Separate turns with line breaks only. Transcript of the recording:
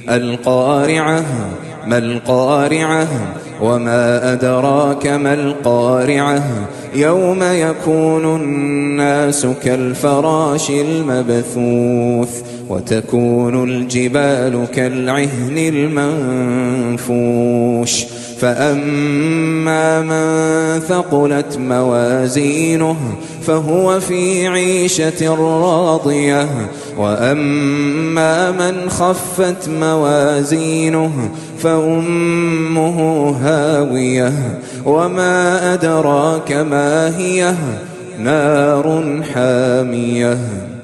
القارعة ما القارعة وما أدراك ما القارعة يوم يكون الناس كالفراش المبثوث وتكون الجبال كالعهن المنفوش فأما من ثقلت موازينه فهو في عيشة راضية وأما من خفت موازينه فأمه هاوية وما أدراك ما هي نار حامية.